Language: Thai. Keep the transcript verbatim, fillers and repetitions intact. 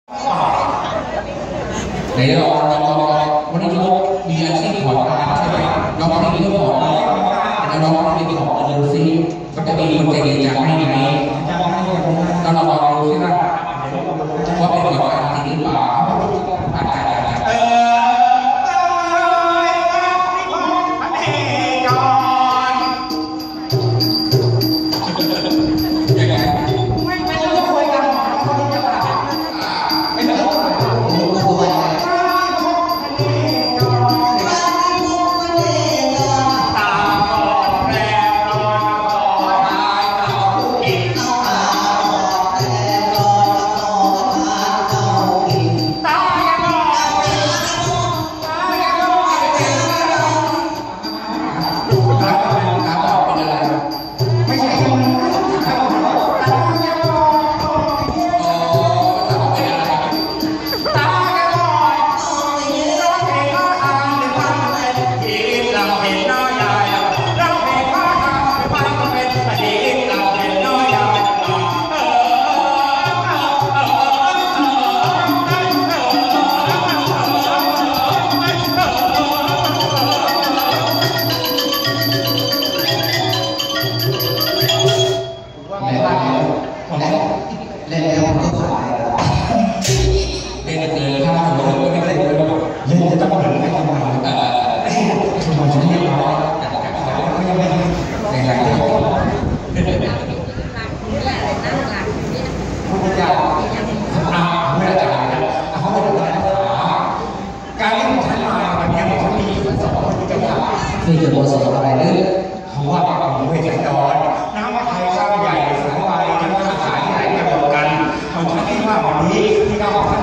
ไหนเราเราวันนี้เรามีอาชีพขอทานใช่ไหมน้องคนนี้ก็ขอแล้วน้องคนนี้ขอดูซิมันจะมีคนใจดีจะให้ไหมแล้วเราลองดูซิว่าว่าเป็นขอทานจริงหรือเปล่าอาจารย์นี่คือตัวสอนอะไรเนี่ยเขาว่าผมเวทจรน้ำว่าไทยข้าวใหญ่สายไวน้ำว่าสายใหญ่กระโดดกันเขาใช้ที่ว่าวันนี้ที่เขา